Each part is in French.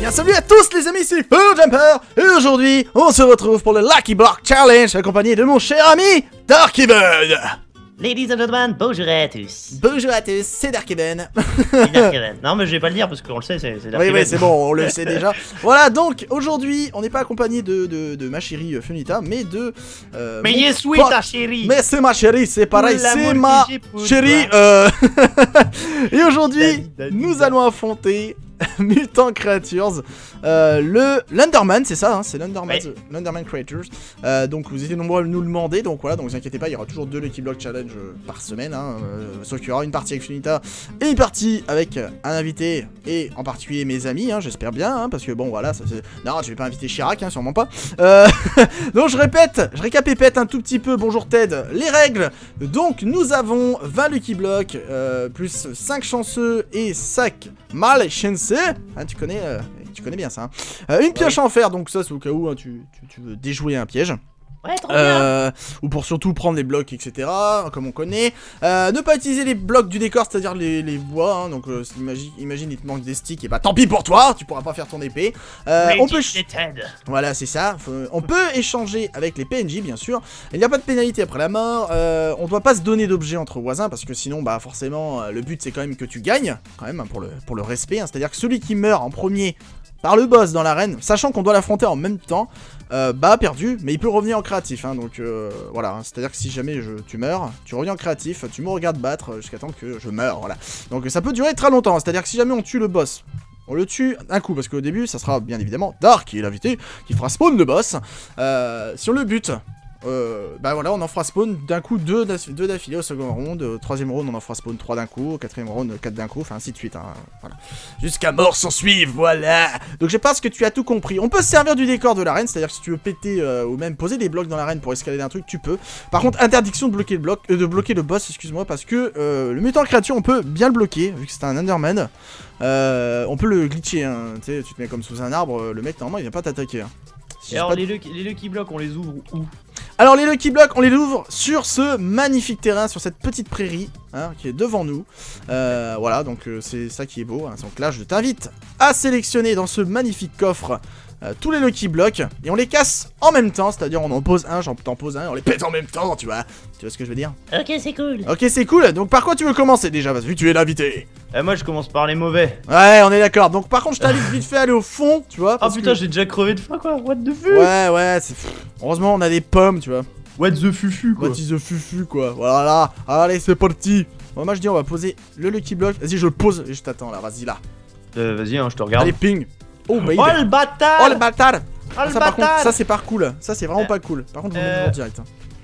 bien salut à tous les amis, c'est FullJumper. Et aujourd'hui, on se retrouve pour le Lucky Block Challenge, accompagné de mon cher ami Darkeven. Ladies and gentlemen, bonjour à tous. Bonjour à tous, c'est Darkeven. C'est Darkeven. Non mais je vais pas le dire parce qu'on le sait, c'est Darkeven. Oui, c'est bon, on le sait déjà. Voilà, donc aujourd'hui, on n'est pas accompagné de ma chérie Funita, mais de... mais mon yes, oui, pote. ta chérie. Mais c'est ma chérie, c'est pareil, c'est ma chérie. Et aujourd'hui, nous allons affronter Mutant Creatures, l'Underman, c'est ça, hein, c'est l'Underman Creatures. Donc vous étiez nombreux à nous le demander, donc voilà, donc vous inquiétez pas, il y aura toujours 2 Lucky Block Challenge par semaine, hein, sauf qu'il y aura une partie avec Funita et une partie avec un invité, et en particulier mes amis, hein, j'espère bien, hein, parce que bon voilà, ça c'est... Non, je vais pas inviter Chirac, hein, sûrement pas. Donc je récapépète un tout petit peu, bonjour Ted, les règles. Donc nous avons 20 Lucky Block, plus 5 chanceux et 5 malchanceux. Hein, tu connais bien ça. Hein. Une pioche en fer, donc ça c'est au cas où hein, tu veux déjouer un piège. Ouais, trop bien. Ou pour surtout prendre les blocs, etc. Comme on connaît. Ne pas utiliser les blocs du décor, c'est-à-dire les bois. Hein, donc imagine il te manque des sticks, et bah tant pis pour toi, tu pourras pas faire ton épée. On peut... Voilà, c'est ça. On peut échanger avec les PNJ, bien sûr. Il n'y a pas de pénalité après la mort. On doit pas se donner d'objets entre voisins, parce que sinon, bah forcément, le but c'est quand même que tu gagnes, quand même, hein, pour le respect. Hein, c'est-à-dire que celui qui meurt en premier par le boss dans l'arène, sachant qu'on doit l'affronter en même temps, bah perdu, mais il peut revenir en créatif, hein, donc voilà, hein, c'est à dire que si jamais tu meurs, tu reviens en créatif, tu me regardes battre jusqu'à temps que je meure, voilà. Donc ça peut durer très longtemps, c'est à dire que si jamais on tue le boss, on le tue d'un coup, parce qu'au début ça sera bien évidemment Dark, qui est l'invité, qui fera spawn le boss. Si on le bute, bah voilà, on en fera spawn d'un coup 2 d'affilée au second round, au troisième round on en fera spawn 3 d'un coup, au quatrième round 4 d'un coup, enfin ainsi de suite, hein, voilà. Jusqu'à mort s'en suivre, voilà. Donc je pense que tu as tout compris. On peut se servir du décor de l'arène, c'est-à-dire que si tu veux péter ou même poser des blocs dans l'arène pour escalader un truc, tu peux. Par contre, interdiction de bloquer le boss, excuse-moi, parce que le mutant créature, on peut bien le bloquer, vu que c'est un Underman. On peut le glitcher, hein, tu sais, tu te mets comme sous un arbre, le mec normalement il vient pas t'attaquer. Hein. Si alors les Lucky Blocks, on les ouvre où? Alors les Lucky Blocks, on les ouvre sur ce magnifique terrain, sur cette petite prairie, hein, qui est devant nous. Voilà, donc c'est ça qui est beau. Hein. Donc là, je t'invite à sélectionner dans ce magnifique coffre tous les Lucky Blocks, et on les casse en même temps, c'est-à-dire on en pose un, j'en pose un, on les pète en même temps, tu vois ce que je veux dire? Ok, c'est cool. Ok, c'est cool. Donc par quoi tu veux commencer déjà, vu que tu es l'invité? Moi je commence par les mauvais. Ouais, on est d'accord. Donc par contre, je t'invite vite fait à aller au fond, tu vois. Oh putain, j'ai déjà crevé de faim quoi. What the fuck? Ouais, c'est... Heureusement, on a des pommes, tu vois. What the fufu quoi. What is the fufu quoi. Voilà, allez, c'est parti. Bon, moi je dis on va poser le Lucky Block. Vas-y, je le pose et je t'attends là, vas-y là. Vas-y, hein, je te regarde. Allez, ping. Oh, baby. Oh le bâtard. Oh le bâtard. Oh le ça, par bâtard. contre, ça c'est pas cool. Ça c'est vraiment pas cool. Par contre, on met toujours direct. Hein.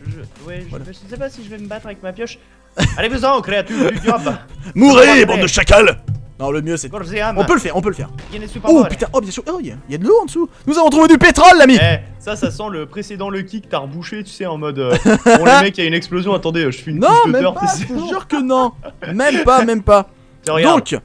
Je sais pas si je vais me battre avec ma pioche. Allez-vous-en, créature du diable. Mourez, bande de chacals. Non, le mieux c'est... On peut le faire, Oh putain, oh bien sûr, oh, il y a de l'eau en dessous. Nous avons trouvé du pétrole, l'ami. Ça sent le précédent Lucky que t'as rebouché, tu sais, en mode... Bon, le mec, il y a une explosion, attendez, je fais une couche de même beurre. pas, je te jure que non. Même pas. Donc...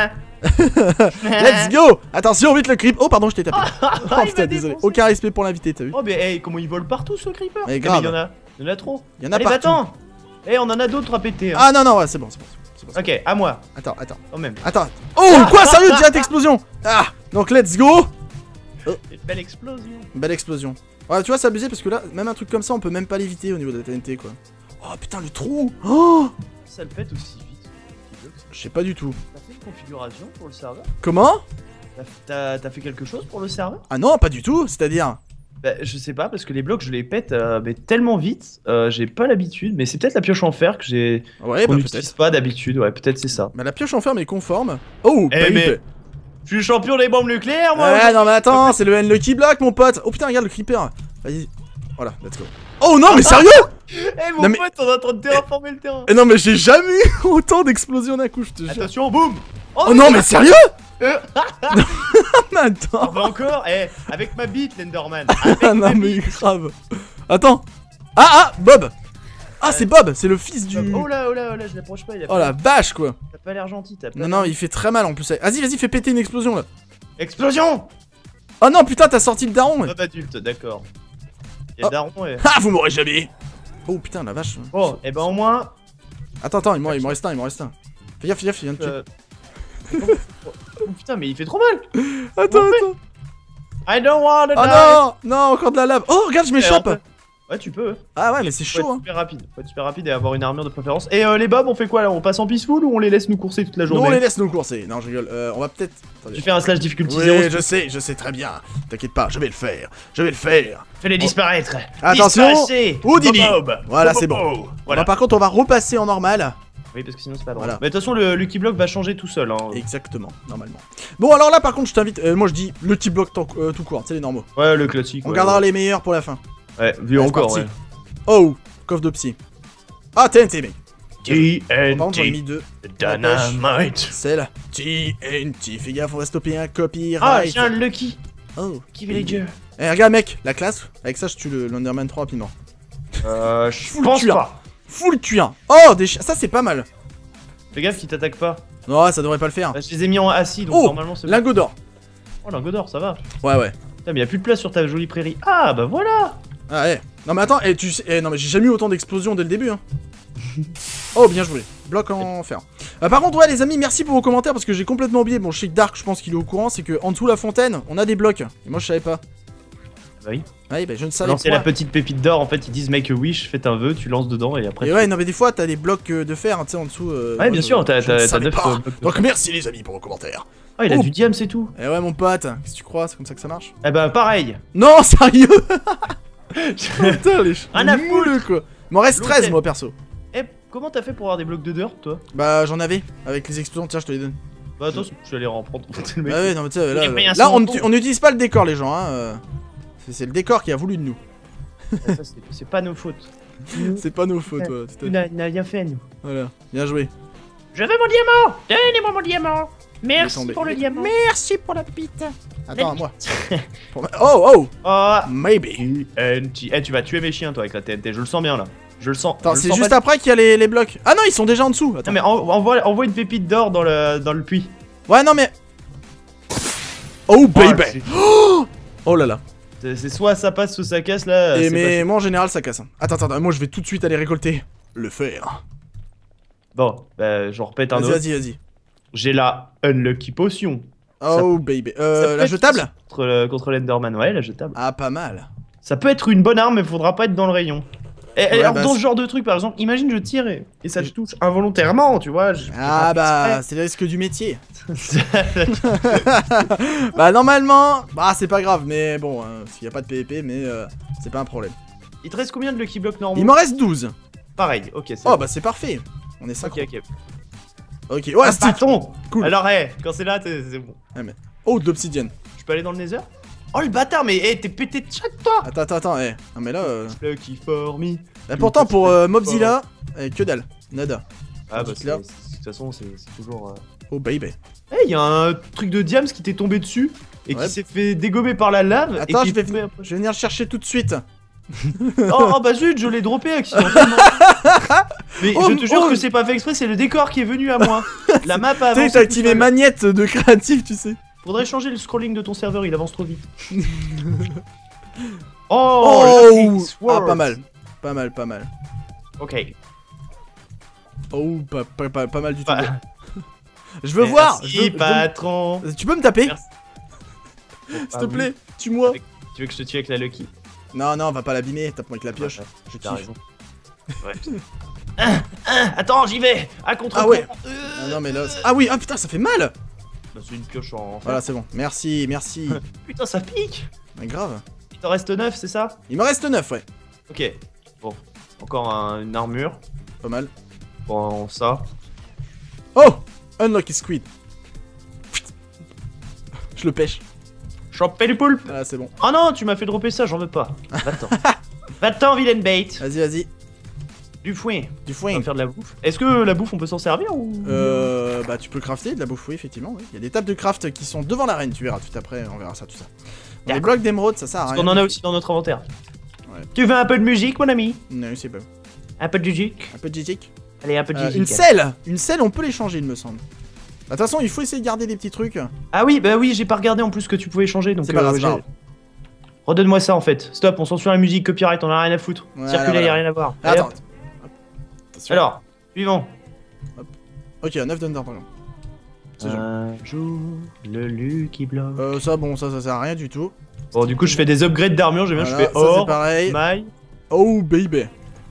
Let's go. Attention, vite le creep. Oh pardon, je t'ai tapé. Oh putain, désolé. Aucun respect pour l'invité, t'as vu? Oh mais hey, comment ils volent partout ce creeper? Mais grave. Il y en a trop. Il y en a Allez, partout. attends. Eh, on en a d'autres à péter. Hein. Ah non, ouais, c'est bon. Ok, à moi. Attends. Oh même. Attends. Oh, quoi, sérieux, direct explosion. Ah, donc let's go. Belle explosion. Belle explosion. Ouais, tu vois, c'est abusé parce que là, même un truc comme ça, on peut même pas l'éviter au niveau de la TNT, quoi. Oh putain, le trou. Oh, ça le pète aussi vite. Je sais pas du tout. T'as fait une configuration pour le serveur? Comment? T'as fait quelque chose pour le serveur? Ah non, pas du tout, c'est-à-dire? Bah, je sais pas, parce que les blocs, je les pète mais tellement vite, j'ai pas l'habitude, mais c'est peut-être la pioche en fer que j'ai... Ouais, bah n'utilise pas d'habitude, ouais, peut-être c'est ça. Bah la pioche en fer, mais conforme. Oh, mais... Je suis le champion des bombes nucléaires, moi. Ouais, non mais attends, c'est le Lucky Block, mon pote. Oh putain, regarde le creeper. Vas-y, voilà, let's go. Oh non, mais sérieux? Eh mon pote, on est en train de terraformer le terrain. Non mais j'ai jamais eu autant d'explosions d'un coup, je te jure. Attention, boum. Oh non mais sérieux? Mais attends. On va encore, avec ma bite, l'Enderman. Non mais grave. Attends. Bob. Ah c'est Bob, c'est le fils du... Oh là, je l'approche pas, il a Oh la vache quoi. T'as pas l'air gentil, t'as pas... Non, il fait très mal en plus. Vas-y, fais péter une explosion là. Explosion. Oh non putain, t'as sorti le daron. Homme adulte, d'accord. Y'a le daron et... Ah, vous m'aurez jamais. Oh putain, la vache. Oh, et ben au moins... Attends, il m'en reste un. Fais gaffe, il vient de tuer. Oh putain, mais il fait trop mal. Attends, attends. I don't wanna die. Oh non, non, encore de la lave. Oh, regarde, je m'échappe. Ouais, tu peux. Ah ouais, mais c'est Faut chaud, être hein. super rapide. Faut être super rapide et avoir une armure de préférence. Et les bobs, on fait quoi là? On passe en peaceful ou on les laisse nous courser toute la journée? Non, on les laisse nous courser. Non, je rigole. On va peut-être... Tu fais un slash difficulty Oui, 0. je sais très bien. T'inquiète pas, je vais le faire. Je vais le faire. Fais-les disparaître. Attention. Disparaissez. Houdini. Bob. Voilà, Bob, c'est bon. Bob. Voilà. Bah, par contre, on va repasser en normal. Oui, parce que sinon c'est pas drôle. Voilà. Mais de toute façon, le Lucky Block va changer tout seul. Hein. Exactement, normalement. Bon, alors là, par contre, je t'invite... moi, je dis le petit bloc tout court, c'est les normaux. Ouais, le classique. On ouais, gardera ouais. les meilleurs pour la fin. Ouais, vu Ouais, encore. c'est Ouais. parti. Oh, coffre de psy. Ah, TNT, mec. Par contre, j'en ai mis TNT. 2. Dynamite. Celle TNT. Fais gaffe, on va stopper un Ah, copyright. j'ai un Lucky. Oh. Lucky Villager. Eh, regarde, mec, la classe. Avec ça, je tue le Enderman 3 rapidement. Je Full pense cuir. pas. Full cuir. Oh, des chiens. Ça, c'est pas mal. Fais gaffe qu'il t'attaque pas. Non, ça devrait pas le faire. Bah, je les ai mis en assis donc Oh, normalement c'est bon. lingot d'or. Oh, lingot d'or, ça va. Ouais, ouais. Putain, mais y'a plus de place sur ta jolie prairie. Ah, bah voilà. Ah, ouais. Non, mais attends, tu sais... non, mais j'ai jamais eu autant d'explosions dès le début, hein. Oh, bien joué. Bloc en fer. Par contre, ouais, les amis, merci pour vos commentaires parce que j'ai complètement oublié. Bon, je sais que Dark, je pense qu'il est au courant. C'est que en dessous la fontaine, on a des blocs. Et moi, je savais pas. Bah oui. Ouais, bah, je ne savais Non, pas. c'est la petite pépite d'or. En fait, ils disent make a wish, faites un vœu, tu lances dedans et après. Et ouais, non, mais des fois, t'as des blocs de fer, tu sais, en dessous. Ouais, moi, bien je- sûr, t'as je ne savais 9 pas. blocs de Donc, fer. merci, les amis, pour vos commentaires. Ah, il a Oh. du diam, c'est tout. Eh ouais, mon pote, qu'est-ce que tu crois? C'est comme ça que ça marche? Eh bah, pareil. Non, sérieux? Putain, les Rien à mouleux, quoi. Il m'en reste L'autre 13, est- moi, perso. Eh, comment t'as fait pour avoir des blocs de dirt, toi? Bah, j'en avais. Avec les explosions, tiens, je te les donne. Bah, attends, je vais aller en prendre. Le mec. Ah ouais, non, mais tu sais, là, Les moyens là sont bons. on n'utilise pas le décor, les gens, hein. C'est le décor qui a voulu de nous. Ça, c'est pas nos fautes. C'est pas nos fautes, ouais, tout à Tu fait. n'as rien fait, nous. Voilà, bien joué. Je veux mon diamant. Donnez-moi mon diamant. Merci tomber. pour le diamant. Merci pour la bite. Attends, à moi. Oh, Oh, maybe. TNT. Eh, tu vas tuer mes chiens, toi, avec la TNT. Je le sens bien, là. Je le sens. Attends, je le c'est sens juste pas- après qu'il y a les blocs. Ah non, ils sont déjà en dessous. Attends. Non, mais envoie une pépite d'or dans le puits. Ouais, non, mais. Oh, baby. c'est- Oh là là. C'est soit ça passe, soit ça casse, là. Et c'est mais moi en général ça casse. Hein. Attends, moi je vais tout de suite aller récolter le fer. pas- Bon, bah, j'en repète un Vas-y, autre. vas-y. J'ai la Unlucky Potion. Oh baby. Ça peut La être jetable contre l'Enderman, ouais, la jetable. Ah, pas mal. Ça peut être une bonne arme, mais faudra pas être dans le rayon. Et Ouais, alors, bah, dans c'est- ce genre de truc, par exemple, imagine je tire et ça te touche involontairement, tu vois. Ah bah, c'est le risque du métier. Bah normalement, bah c'est pas grave, mais bon, s'il y a pas de PVP, mais c'est pas un problème. Il te reste combien de Lucky Block normaux? Il m'en reste 12. Pareil, ok, c'est Oh bon. bah c'est parfait. On est 5. Ok, ok. Ok, ouais, Ah, stick. bâton. Cool. Alors, quand c'est là, c'est bon. Oh, de l'obsidienne. Je peux aller dans le Nether? Oh, le bâtard, mais t'es pété de chat, toi! Attends, non mais là... Lucky for me. Bah, pourtant pour Mobzilla, que dalle, nada. Ah, bah, Dites-le. de toute façon, c'est toujours. Oh baby. Eh, y a un truc de diams qui t'est tombé dessus et Ouais. qui s'est fait dégommer par la lave. Attends, et qui je vais est tombé après. venir le chercher tout de suite. Oh bah zut, je l'ai droppé accidentellement. Mais Oh, je te jure oh. que c'est pas fait exprès, c'est le décor qui est venu à moi. La map a Tu sais, avancé. t'as tout activé seul. magnette de créatif, tu sais. Faudrait changer le scrolling de ton serveur, il avance trop vite. Oh, Lucky ah, Sword. pas mal. Pas mal. Ok. Oh, pas mal du tout. Bah, Je veux voir. Merci, patron. Tu peux me taper, Merci. s'il te plaît. Tue-moi. Tu veux que je te tue avec la Lucky? Non, va pas l'abîmer. Tape-moi avec la pioche. Ouais, Je t'as kiffe. raison. Ouais. Attends, j'y vais. À contre. Ah ouais. Ah non mais là... Ah oui, ah putain, ça fait mal. Bah, c'est une pioche en. Voilà, c'est bon. Merci. Putain, ça pique. Mais grave. Il t'en reste 9, c'est ça? Il me reste 9, ouais. Ok. Bon. Encore une armure. Pas mal. Bon, ça. Oh, Unlucky Squid. Je le pêche. Choper le poulpe. Ah, c'est bon. Oh non, tu m'as fait dropper ça, j'en veux pas. Va-t'en. Va-t'en, vilaine bait. Vas-y. Du foin. Du On foin. va faire de la bouffe. Est-ce que la bouffe, on peut s'en servir ou... Bah tu peux crafter de la bouffe, oui, effectivement. Oui. Il y a des tables de craft qui sont devant l'arène, tu verras tout après, on verra ça, tout ça. Les D'accord. blocs d'émeraude, ça sert à Parce rien. qu'on en a aussi dans notre inventaire. Ouais. Tu veux un peu de musique, mon ami? Non, c'est pas. Un peu de musique? Un peu de gigic. Allez, un peu de musique. Une selle, on peut les changer, il me semble. Bah, de toute façon, il faut essayer de garder des petits trucs. Ah oui, bah oui, j'ai pas regardé en plus que tu pouvais changer, donc... C'est pas grave, c'est j'ai- pas grave. Redonne-moi ça en fait. Stop, on censure la musique, copyright, on a rien à foutre. Voilà, Circuler, voilà. y'a rien à voir. Allez, Attends. hop. Attention. Alors, suivant. Ok, 9 d'Under, par exemple. Un jour, le Lucky Block. Ça, bon, ça sert à rien du tout. Bon, du coup, je fais des upgrades d'armure, j'aime bien, Voilà, je fais ça, or, c'est pareil. maille. Oh, baby.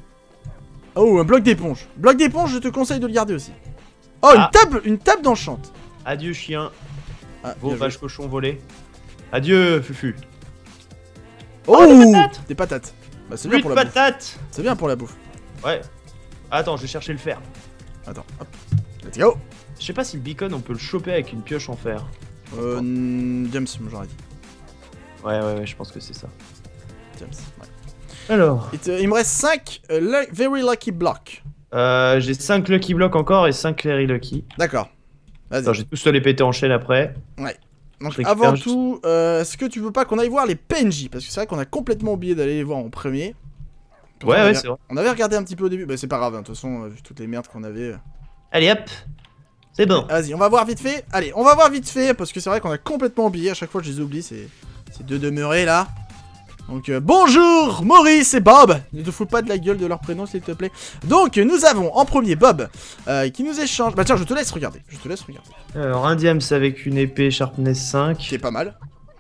Oh, un bloc d'éponge. Bloc d'éponge, je te conseille de le garder aussi. Oh, une table d'enchante. Adieu, chien. Ah, Vos vaches cochons volés. Adieu, Fufu. Oh, des patates. des patates. Bah, c'est Plus bien pour de la bouffe. patates. C'est bien pour la bouffe. Ouais. Attends, je vais chercher le fer. Attends, hop. Let's go. Je sais pas si le beacon, on peut le choper avec une pioche en fer. James, j'aurais dit. Ouais, je pense que c'est ça. James, ouais. Alors. Il me reste 5 Very Lucky Blocks. J'ai 5 Lucky Blocks encore et 5 Very Lucky. D'accord. Vas-y. Attends, j'ai tous les péter en chaîne après. Ouais. Donc Je avant récupère tout, est-ce que tu veux pas qu'on aille voir les PNJ? Parce que c'est vrai qu'on a complètement oublié d'aller les voir en premier. Ouais, c'est vrai. On avait regardé un petit peu au début, bah c'est pas grave, hein, de toute façon, vu toutes les merdes qu'on avait. Allez hop. C'est bon. Vas-y, on va voir vite fait. Allez, on va voir vite fait, parce que c'est vrai qu'on a complètement oublié, à chaque fois je les oublie, c'est deux demeurés là. Donc bonjour Maurice et Bob. Ne te fous pas de la gueule de leur prénom s'il te plaît. Donc nous avons en premier Bob qui nous échange. Bah tiens, je te laisse regarder. Alors un diams avec une épée sharpness 5. Qui est pas mal.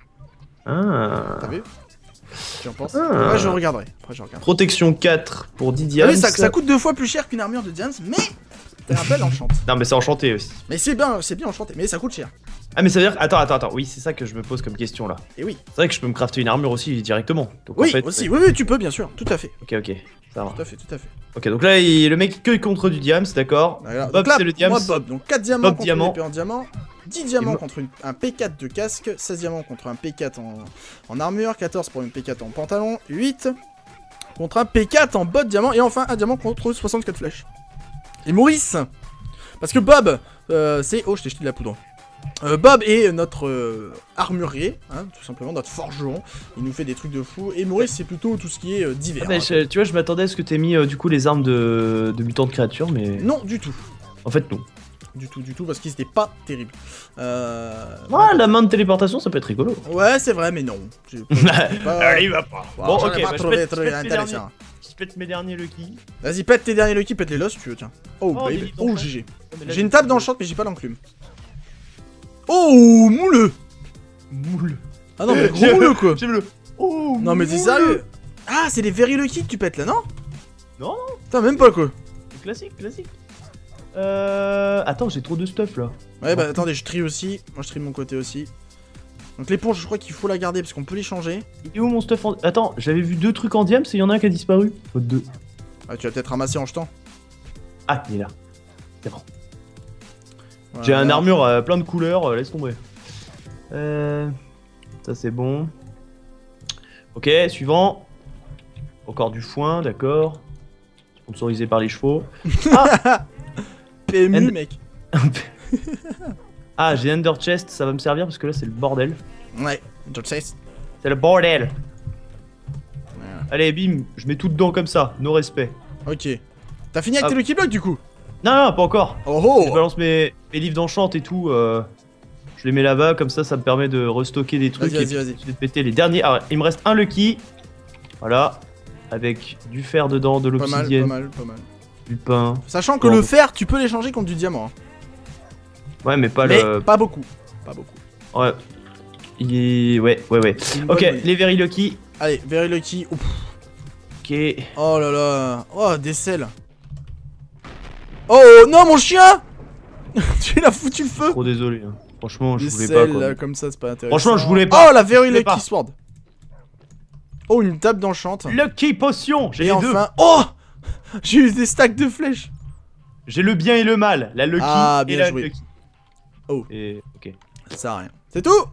Ah. T'as vu? Tu en penses? Ah. Après je regarderai. Protection 4 pour 10 Ah diams. oui, ça coûte 2 fois plus cher qu'une armure de Diams, mais t'as un bel enchant. Non mais c'est enchanté aussi. Mais c'est bien enchanté, mais ça coûte cher. Ah mais ça veut dire... Attends, oui c'est ça que je me pose comme question là. Et oui. C'est vrai que je peux me crafter une armure aussi directement. Donc, Oui, en fait, aussi, oui, tu peux bien sûr, tout à fait. Ok, ça va. Tout à fait. Ok, donc là le mec que contre du diams, d'accord. Voilà. Bob Donc là, c'est le diams. moi Bob, donc 4 diamants Bob contre diamant. une épée en diamant, 10 diamants moi- contre un P4 de casque, 16 diamants contre un P4 en armure, 14 pour une P4 en pantalon, 8 contre un P4 en botte diamant, et enfin un diamant contre 64 flèches. Et Maurice, parce que Bob, c'est... Oh, je t'ai jeté de la poudre. Bob est notre armurier, hein, tout simplement, notre forgeron. Il nous fait des trucs de fou. Et Maurice, c'est plutôt tout ce qui est divers. Ah, bah, tu vois, je m'attendais à ce que t'aies mis du coup les armes de mutants de créatures, mais... Non, du tout. En fait, non. Du tout, parce qu'ils étaient pas terribles. Ouais, la main de téléportation, ça peut être rigolo. Ouais, c'est vrai, mais non. Allez, il va pas. Bon, Bon, ok, pas bah, trouvé je très intéressant. pète mes derniers Lucky. Vas-y, pète tes derniers Lucky, pète les los si tu veux, tiens. Oh, Oh, baby. des Oh, d'enchant. GG. J'ai une table d'enchant, mais j'ai pas l'enclume. Oh, mouleux. Moule. Ah non, mais gros mouleux, quoi. J'aime le... Oh, Non, mais t'es moule. sérieux? Ah, c'est les Very Lucky que tu pètes, là, non? Non, Putain, même pas, quoi. classique. Attends, j'ai trop de stuff là. Ouais, bah attendez, je trie aussi. Moi, je trie de mon côté aussi. Donc l'éponge, je crois qu'il faut la garder parce qu'on peut les changer. Il est où mon stuff en... Attends, j'avais vu 2 trucs en diams et il y en a un qui a disparu. Oh, 2. Ah, tu vas peut-être ramasser en jetant. Ah, il est là. C'est bon. Voilà. J'ai un armure plein de couleurs, laisse tomber. Ça c'est bon. Ok, suivant. Encore du foin, d'accord. Sponsorisé par les chevaux. Ah, PMU, And- mec. ah j'ai Ender Chest, ça va me servir parce que là c'est le bordel. Ouais, je sais. C'est le bordel. Voilà. Allez, bim, je mets tout dedans comme ça, no respect. Ok. T'as fini avec Ah. tes Lucky Blocks du coup? Non, pas encore. Oh Je oh. balance mes livres d'enchante et tout. Je les mets là-bas, comme ça me permet de restocker des trucs. Vas-y, et puis vas-y. Je vais te péter les derniers. Ah, il me reste un Lucky. Voilà. Avec du fer dedans, de Pas mal, l'obsidienne, pas mal. du pain. Sachant que Bon. le fer, tu peux l'échanger contre du diamant. Hein. Ouais, mais pas Mais le. pas beaucoup. Pas beaucoup. Ouais. Il est. Ouais. C'est une bonne Ok, monnaie. les Very Lucky. Allez, Very Lucky. Ouf. Ok. Oh là là. Oh, des selles. Oh non, mon chien. Tu l'as foutu le feu. Trop désolé. Hein. Franchement, je Des voulais selles pas. Quoi. là, comme ça, c'est pas intéressant. Franchement, je voulais pas. Oh, la Very Je voulais Lucky pas. Sword. Oh, une table d'enchante. Lucky Potion. J'ai Et les deux. enfin. Oh, j'ai eu des stacks de flèches. J'ai le bien et le mal. La Lucky Ah, et bien la joué. Lucky. Oh. Et. Ok. Ça sert à rien. C'est tout.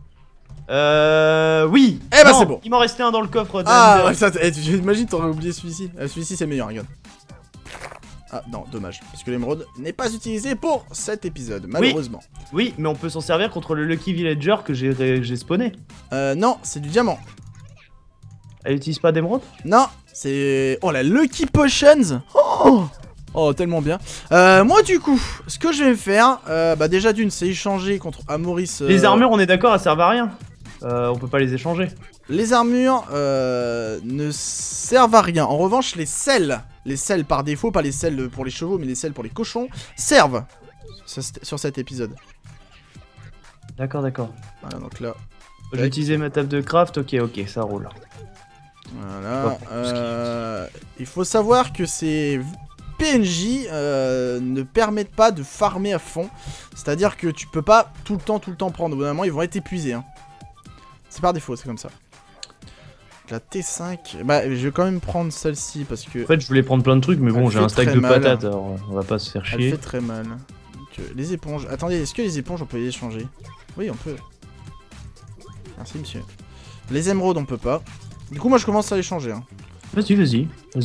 Oui. Eh bah, Non, c'est bon. Il m'en restait un dans le coffre. Ah, d'Ender. ouais, ça, j'imagine t'aurais oublié celui-ci. Celui-ci c'est meilleur, regarde. Ah non, dommage. Parce que l'émeraude n'est pas utilisée pour cet épisode, malheureusement. Oui, mais on peut s'en servir contre le Lucky Villager que j'ai spawné. Non, c'est du diamant. Elle utilise pas d'émeraude? Non, c'est... Oh, la Lucky Potions. Oh, tellement bien. Moi, du coup, ce que je vais faire, bah déjà d'une, c'est échanger contre Maurice. Les armures, on est d'accord, elles servent à rien. On peut pas les échanger. Les armures ne servent à rien. En revanche, les selles par défaut, pas les selles pour les chevaux, mais les selles pour les cochons, servent sur cet épisode. D'accord, d'accord. Voilà, donc là. J'ai utilisé ma table de craft, ok, ça roule. Voilà. Il faut savoir que ces PNJ ne permettent pas de farmer à fond. C'est-à-dire que tu peux pas tout le temps prendre. Au bout d'un moment, ils vont être épuisés. Hein. C'est par défaut, c'est comme ça. La T5, bah je vais quand même prendre celle-ci parce que... En fait je voulais prendre plein de trucs mais bon j'ai un stack de patates alors on va pas se faire chier. Elle fait très mal. Donc, les éponges, attendez, est-ce que les éponges on peut les échanger? Oui on peut. Merci monsieur. Les émeraudes on peut pas. Du coup moi je commence à les changer. Hein. Vas-y,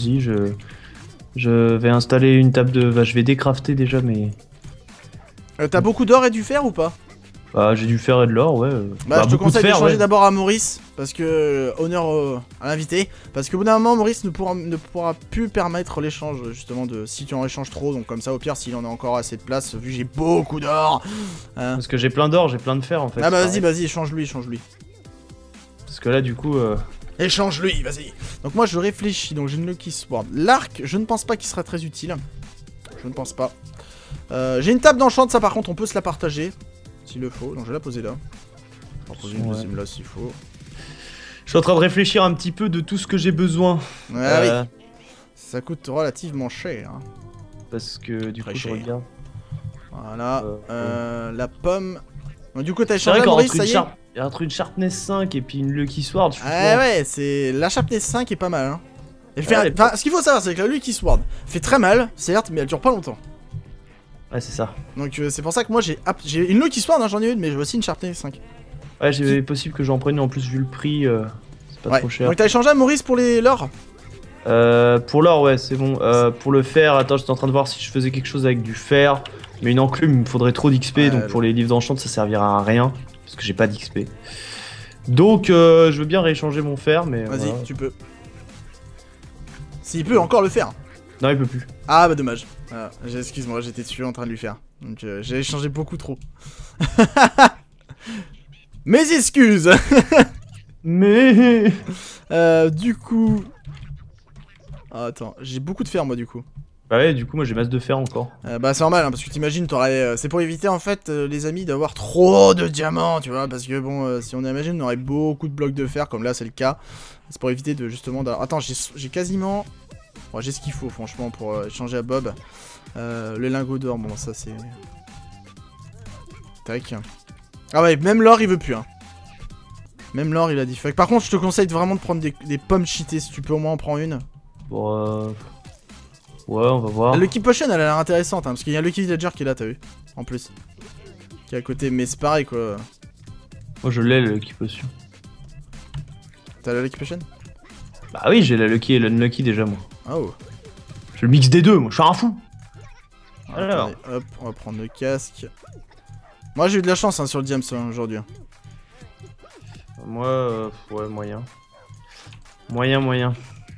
je vais installer une table de... Bah, je vais décrafter déjà mais... T'as beaucoup d'or et du fer ou pas? Bah j'ai du fer et de l'or, ouais. Bah je te conseille de changer d'abord à Maurice, parce que honneur à l'invité, parce qu'au bout d'un moment Maurice ne pourra plus permettre l'échange justement de si tu en échanges trop, donc comme ça au pire s'il en a encore assez de place, vu que j'ai beaucoup d'or. Hein. Parce que j'ai plein d'or, j'ai plein de fer en fait. Ah bah vas-y, échange-lui. Parce que là du coup... Échange-lui, vas-y. Donc moi je réfléchis, donc j'ai une Lucky Sword. L'arc, je ne pense pas qu'il sera très utile. Je ne pense pas. J'ai une table d'enchant, ça par contre on peut se la partager. S'il le faut, donc je vais la poser là. Je vais en poser une deuxième là s'il faut. Je suis en train de réfléchir un petit peu de tout ce que j'ai besoin. Ouais, oui. Ça coûte relativement cher. Hein. Parce que du coup je regarde. Voilà, la pomme. Donc, du coup t'as échangé à Maurice, ça y est. Entre une Sharpness 5 et puis une Lucky Sword, je suis ouais, c'est... La Sharpness 5 est pas mal, hein. Ce qu'il faut savoir, c'est que la Lucky Sword fait très mal, certes, mais elle dure pas longtemps. Ouais, c'est ça. Donc c'est pour ça que moi j'ai une Lucky Sword, hein, j'en ai une, mais j'ai aussi une Sharpness 5. Ouais, c'est possible que j'en prenne, en plus vu le prix, c'est pas trop cher. Donc t'as échangé à Maurice pour l'or? Pour l'or, ouais, c'est bon. Pour le fer, attends, j'étais en train de voir si je faisais quelque chose avec du fer. Mais une enclume, il me faudrait trop d'XP, donc pour les livres d'enchant, ça servira à rien. Parce que j'ai pas d'XP. Donc, je veux bien rééchanger mon fer, mais... Vas-y, voilà. tu peux. S'il peut encore le faire. Non, il peut plus. Ah bah dommage. Excuse-moi, j'étais dessus en train de lui faire. Donc j'ai échangé beaucoup trop. Mes excuses. Mais... du coup... Ah, attends, j'ai beaucoup de fer moi du coup. Bah ouais, du coup moi j'ai masse de fer encore. Bah c'est normal, hein, parce que t'imagines, t'aurais... c'est pour éviter en fait, les amis, d'avoir trop de diamants, tu vois. Parce que bon, si on imagine, on aurait beaucoup de blocs de fer, comme là c'est le cas. C'est pour éviter de justement... Attends, j'ai quasiment... Bon, j'ai ce qu'il faut franchement pour échanger à Bob. Le lingot d'or, bon ça c'est... Tac. Ah ouais, même l'or il veut plus, hein. Même l'or il a dit fuck. Par contre je te conseille vraiment de prendre des pommes cheatées, si tu peux au moins en prendre une. Bon ouais, on va voir. La Lucky Potion elle a l'air intéressante, hein, parce qu'il y a Lucky Villager qui est là, t'as vu. En plus. Qui est à côté, mais c'est pareil quoi. Moi je l'ai, la Lucky Potion. T'as la Lucky Potion? Bah oui, j'ai la Lucky et l'Unlucky déjà moi. Oh. Je le mix des deux, moi je suis un fou. Alors. Attendez, hop, on va prendre le casque. Moi j'ai eu de la chance hein, sur le Diams aujourd'hui. Moi, ouais, moyen. Moyen.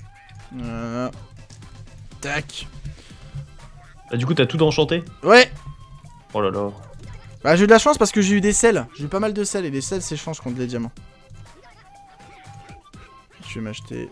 Tac. Bah, du coup, t'as tout enchanté? Ouais. Oh là là. Bah, j'ai eu de la chance parce que j'ai eu des sels. J'ai eu pas mal de sels et les sels s'échangent contre les diamants. Je vais m'acheter.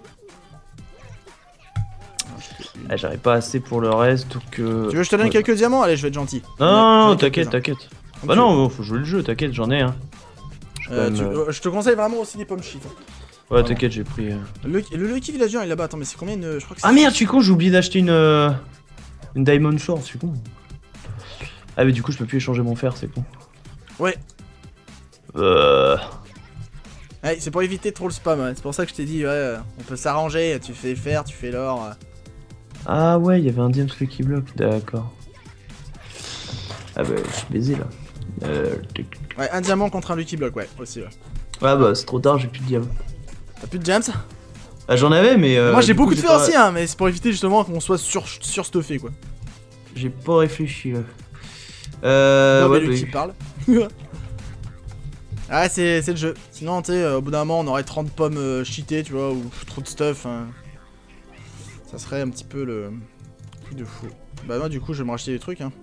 Ah, j'avais pas assez pour le reste, donc. Tu veux que je te donne quelques diamants? Allez, je vais être gentil. Non, t'inquiète. Bah non, faut jouer le jeu, t'inquiète, j'en ai un. Je te conseille vraiment aussi des pommes shit. Ouais, t'inquiète, j'ai pris. Le Lucky Villager il est là-bas. Attends, mais c'est combien je crois que ah merde, je suis con, j'ai oublié d'acheter une Diamond Sword, je suis con. Ah, mais du coup, je peux plus échanger mon fer, c'est con. Ouais. Ouais, c'est pour éviter trop le spam, hein. C'est pour ça que je t'ai dit, ouais, on peut s'arranger. Tu fais fer, tu fais l'or. Ah ouais, il y avait un Diams Lucky Block, d'accord. Ah bah, je suis baisé là. Ouais, un diamant contre un Lucky Block, ouais, aussi, ouais. Ouais, bah, c'est trop tard, j'ai plus de diamants. T'as plus de Diams? Ah, j'en avais, mais. Moi, j'ai beaucoup de fer aussi, hein, mais c'est pour éviter justement qu'on soit surstuffé, quoi. J'ai pas réfléchi là. Ouais, Lucky parle. Ah, c'est le jeu. Sinon, tu sais, au bout d'un moment, on aurait 30 pommes cheatées, tu vois, ou trop de stuff. Hein. Ça serait un petit peu le truc de fou. Bah, moi, du coup, je vais me racheter des trucs, hein.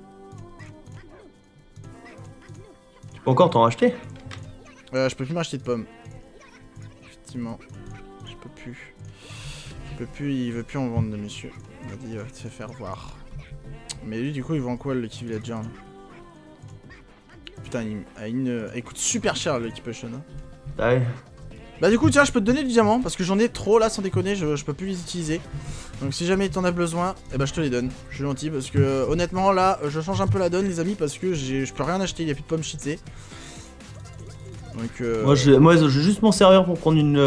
Tu peux encore t'en racheter? Je peux plus m'acheter de pommes. Effectivement. Je peux plus. Il veut plus en vendre, monsieur. Il m'a dit, te faire voir. Mais lui, du coup, il vend quoi, le Lucky Villager? Putain, elle coûte super cher l'équipe potion. Hein. Ouais. Bah du coup tiens, je peux te donner du diamant parce que j'en ai trop là, sans déconner, je peux plus les utiliser. Donc si jamais t'en as besoin, eh ben je te les donne. Je suis gentil parce que honnêtement là, je change un peu la donne les amis parce que je peux rien acheter, il y a plus de pommes cheatées. Donc moi je vais juste m'en servir pour prendre une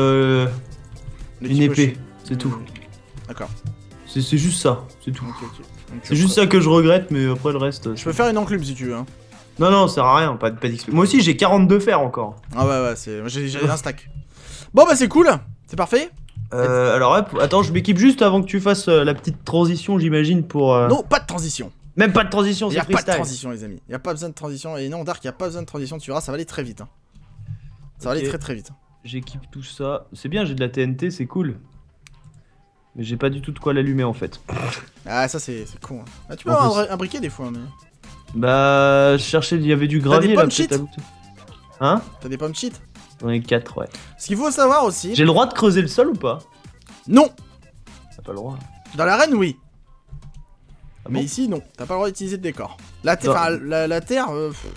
épée, c'est tout. D'accord. C'est juste ça, c'est tout. Okay. C'est juste ça que je regrette, mais après le reste... Je peux faire une enclume si tu veux. Hein. Non, ça sert à rien, pas d'XP. Moi aussi j'ai 42 fer encore. Ah ouais, j'ai un stack. Bon bah c'est cool, c'est parfait. Alors ouais, attends, je m'équipe juste avant que tu fasses la petite transition, j'imagine, pour... Non, pas de transition. Même pas de transition, c'est freestyle. Y'a pas de transition les amis, y'a pas besoin de transition. Et non Dark, y'a pas besoin de transition, tu verras, ça va aller très vite. Hein. Ça va aller très vite. J'équipe tout ça. C'est bien, j'ai de la TNT, c'est cool. Mais j'ai pas du tout de quoi l'allumer en fait. Ah ça c'est con. Hein. Ah, tu peux avoir un briquet des fois mais... Bah je cherchais, il y avait du gravier là peut-être. Hein? T'as des pommes cheat? J'en ai 4 ouais. Ce qu'il faut savoir aussi... J'ai le droit de creuser le sol ou pas? Non! T'as pas le droit. Dans l'arène oui. Ah mais bon ici non, t'as pas le droit d'utiliser de décor. La terre...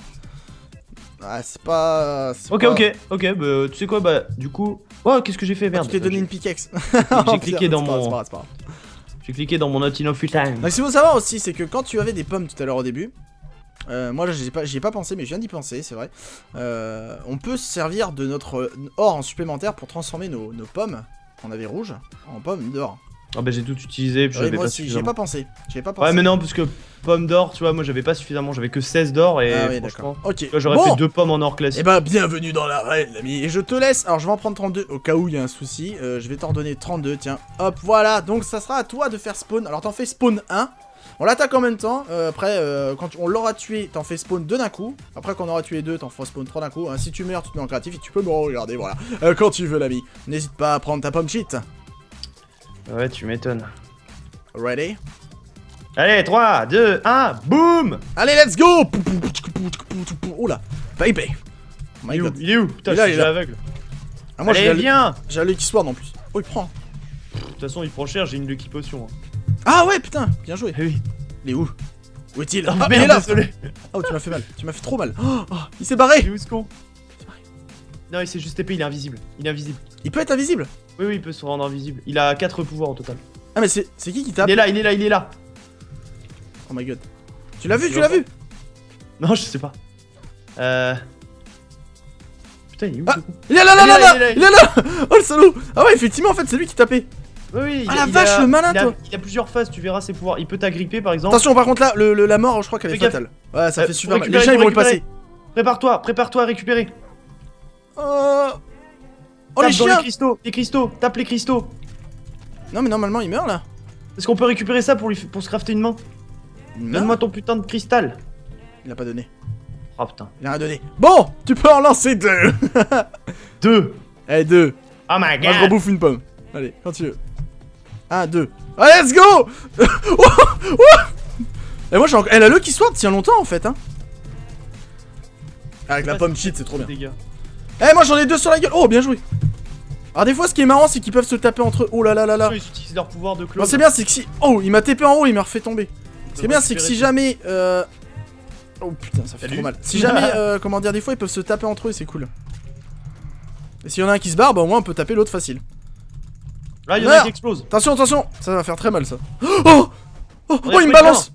Ah c'est pas... Ok, bah tu sais quoi, bah du coup... Oh qu'est-ce que j'ai fait, merde. Tu t'es donné une pickaxe. J'ai cliqué dans mon... J'ai cliqué dans mon not enough time. Donc ce qu'il faut savoir aussi c'est que quand tu avais des pommes tout à l'heure au début, moi j'y ai pas pensé mais je viens d'y penser, c'est vrai. On peut se servir de notre or en supplémentaire pour transformer nos pommes qu'on avait rouges en pommes d'or. Ah bah j'ai tout utilisé, puis j'avais pas suffisamment. J'y ai pas pensé. Ouais mais non, parce que pommes d'or, tu vois, moi j'avais pas suffisamment, j'avais que 16 d'or et ah oui, d'accord. Ok. J'aurais fait 2 pommes en or classique. Et bah bienvenue dans l'arène l'ami. Et je te laisse, alors je vais en prendre 32 au cas où il y a un souci. Je vais t'en donner 32, tiens. Hop, voilà, donc ça sera à toi de faire spawn. Alors t'en fais spawn 1. On l'attaque en même temps, après quand on l'aura tué, t'en fais spawn 2 d'un coup. Après qu'on aura tué 2, t'en feras spawn 3 d'un coup. Si tu meurs, tu te mets en créatif et tu peux me regarder, voilà. Quand tu veux l'ami. N'hésite pas à prendre ta pomme cheat. Ouais, tu m'étonnes. Ready? Allez, 3, 2, 1, boum! Allez, let's go! Oh là, baby! Il est où? Putain, je suis aveugle. Ah, moi, allez, viens! J'ai un Lucky Sword en plus. Oh, il prend. De toute façon, il prend cher, j'ai une Lucky Potion. Ah ouais, putain, bien joué. Eh oui. Il est où? Où est-il? Ah, il est là! Désolé. Oh, tu m'as fait mal, tu m'as fait trop mal. Oh, il s'est barré! Il est où ce con? Non, il s'est juste épée, il est invisible. Il peut être invisible? Oui, il peut se rendre invisible. Il a 4 pouvoirs au total. Ah, mais c'est qui tape? Il est là. Oh my god. Tu l'as vu? Non, je sais pas. Putain, il est où ce con? Il est là! Oh le salaud! Ah ouais, effectivement, en fait, c'est lui qui tapait. Oui, ah la vache, le malin, toi! Il a plusieurs phases, tu verras ses pouvoirs. Il peut t'agripper par exemple. Attention, par contre, là, la mort, je crois qu'elle est fatale. Ouais, ça fait super mal. Les gens, ils vont le passer. Prépare-toi à récupérer. Oh, les chiens! Les cristaux, tape les cristaux. Non, mais normalement, il meurt là. Est-ce qu'on peut récupérer ça pour se crafter une main? Donne-moi ton putain de cristal. Il a pas donné. Oh putain. Il a rien donné. Bon, tu peux en lancer 2. 2. Allez, 2. Oh my god. Moi, je rebouffe une pomme. Allez, quand tu veux. 1, 2. Allez, let's go. Et moi, elle a le qui sword tient longtemps en fait. Hein. Avec la pomme cheat, c'est trop bien. Eh, moi, j'en ai 2 sur la gueule. Oh, bien joué. Alors des fois ce qui est marrant c'est qu'ils peuvent se taper entre eux. Oh là là là là. Ils utilisent leur pouvoir de clone. Non, c'est bien, c'est que si... Oh, il m'a TP en haut, il m'a refait tomber. Ce qui est bien c'est que si jamais oh putain, ça fait trop mal. Si jamais comment dire, des fois ils peuvent se taper entre eux et c'est cool. Et s'il y en a un qui se barre, bah au moins on peut taper l'autre facile. Là il y en a qui explose. Attention, attention. Ça va faire très mal ça. Oh, il me balance.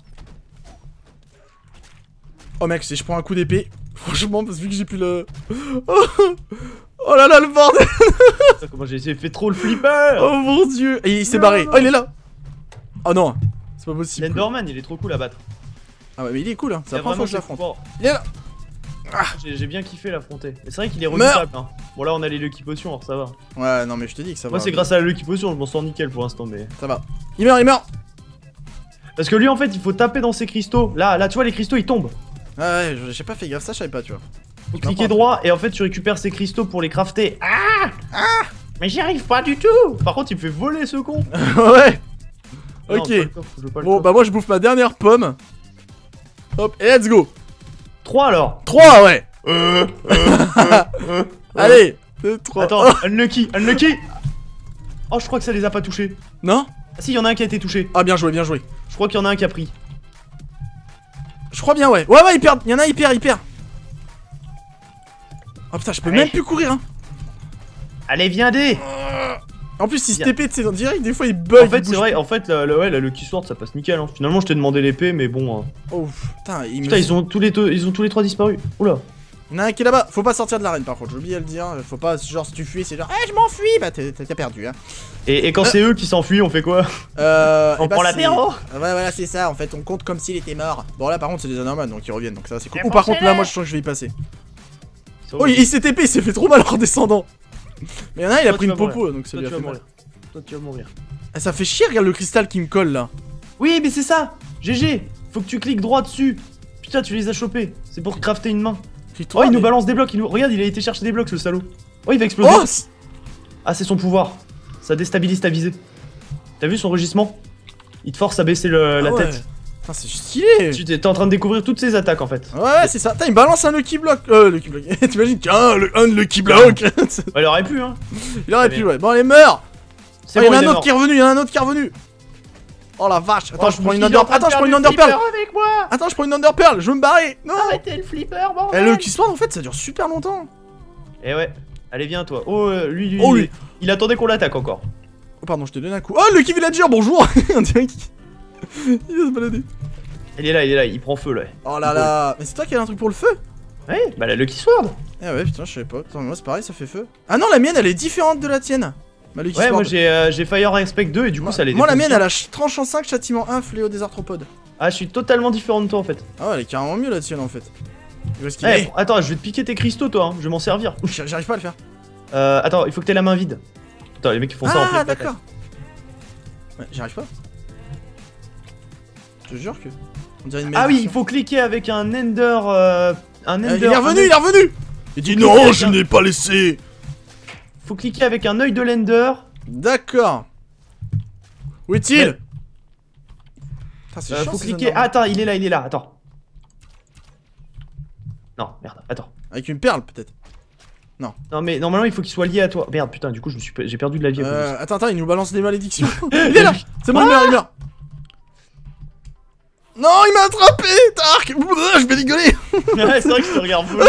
Oh mec, si je prends un coup d'épée, franchement, parce que vu que j'ai plus le... Oh là là, le bordel. Comment j'ai fait trop le flipper. Oh mon dieu. Et il s'est barré. Oh, il est là. Oh non, c'est pas possible. L'Enderman, il est trop cool à battre. Ah ouais, mais il est cool, hein. C'est la première fois que je l'affronte. Il est là. J'ai bien kiffé l'affronter. Mais c'est vrai qu'il est redoutable. Hein. Bon, là, on a les Lucky Potions, alors ça va. Ouais, non, mais je te dis que ça va. Moi, c'est grâce à la Lucky Potion, je m'en sors nickel pour l'instant, mais. Ça va. Il meurt. Parce que lui, en fait, il faut taper dans ses cristaux. Là, tu vois, les cristaux, ils tombent. Ouais, j'ai pas fait gaffe, ça, je savais pas, tu vois. Faut cliquer droit et en fait tu récupères ces cristaux pour les crafter. Mais j'y arrive pas du tout. Par contre il me fait voler ce con. Ouais. Ok. Bon bah moi je bouffe ma dernière pomme. Hop et let's go. 3 alors. 3 ouais. Allez 2, 3. Attends, unlucky. Oh je crois que ça les a pas touchés. Non. Ah si, il y en a un qui a été touché. Ah bien joué. Je crois qu'il y en a un qui a pris. Je crois bien ouais. Ouais il perd. Il y en a il perd. Oh putain, je peux même plus courir, hein. Allez, viens dé. En plus, il se TP, tu sais, dans direct, des fois il bug. En fait, c'est vrai, en fait, la Lucky Sword ça passe nickel. Hein. Finalement, je t'ai demandé l'épée, mais bon. Oh putain, ils ont tous les trois disparu. Oula. Il y en a un qui est là-bas. Faut pas sortir de l'arène, par contre, j'ai oublié de le dire. Faut pas, genre, si tu fuis, c'est genre, je m'enfuis. Bah, t'as perdu, hein. Et quand c'est eux qui s'enfuient, on fait quoi? On prend l'apéro. Ouais, voilà, c'est ça. En fait, on compte comme s'il était mort. Bon, là, par contre, c'est des anormales, donc ils reviennent. Donc ça, c'est cool. Ou par contre, là, moi, je sens que je vais y passer. Oh, il s'est TP, il s'est fait trop mal en redescendant. Mais y'en a un, il a pris une popo, donc ça lui a fait mal. Toi, tu vas mourir. Ah, ça fait chier, regarde le cristal qui me colle là. Oui, mais c'est ça. GG. Faut que tu cliques droit dessus. Putain, tu les as chopés. C'est pour crafter une main. Oh, il nous balance des blocs. Regarde, il a été chercher des blocs, ce salaud. Oh, il va exploser. Oh, ah, c'est son pouvoir. Ça déstabilise ta visée. T'as vu son rugissement? Il te force à baisser la tête. Putain, c'est stylé. Tu t'es en train de découvrir toutes ses attaques en fait. Ouais, c'est ça. Putain, il me balance un Lucky Block. Lucky Block. T'imagines qu'un Lucky Block. Ouais, il aurait pu, hein. Il aurait pu, ouais. Bon, allez, meurs. C'est bon, il y en a un autre qui est revenu. Il y en a un autre qui est revenu. Oh la vache. Attends, je prends une Underpearl. Attends, je prends une Underpearl. Attends, je prends une Underpearl. Je veux me barrer. Non. Arrêtez le flipper, bordel. Le Lucky Sword, en fait, ça dure super longtemps. Eh ouais. Allez, viens, toi. Oh, lui. Oh, lui. Il attendait qu'on l'attaque encore. Oh, pardon, je te donne un coup. Oh, Lucky Villager, bonjour. On dirait qu'il va se balader. Il est là, il prend feu là. Oh là là. Mais c'est toi qui as un truc pour le feu? Ouais, bah la Lucky Sword. Eh ouais, putain, je savais pas. Attends, moi c'est pareil, ça fait feu. Ah non, la mienne elle est différente de la tienne. Ma Lucky ouais, Sword. moi j'ai Fire Respect 2 et du coup ça les Moi la mienne elle a tranche en 5, châtiment 1, fléau des arthropodes. Ah, je suis totalement différent de toi en fait. Ah ouais, elle est carrément mieux la tienne en fait. Hey, attends, je vais te piquer tes cristaux toi, hein. Je vais m'en servir. J'arrive pas à le faire. Attends, il faut que t'aies la main vide. Attends, les mecs ils font ça en fait. Ah d'accord. Ouais, j'y arrive pas. Je te jure que. On dirait une ah oui, il faut cliquer avec un Ender. Il est revenu, Il dit non, je n'ai pas laissé. Faut cliquer avec un œil de l'Ender. D'accord. Où est-il? Faut cliquer. Ah, attends, il est là, attends. Non, merde, attends. Avec une perle peut-être. Non. Non mais normalement il faut qu'il soit lié à toi. Merde, putain, du coup j'ai perdu de la vie. Attends, il nous balance des malédictions. Il est là. C'est bon, il meurt. Non, il m'a attrapé, Dark. Je vais rigoler. Ouais, c'est vrai que je te regarde voler.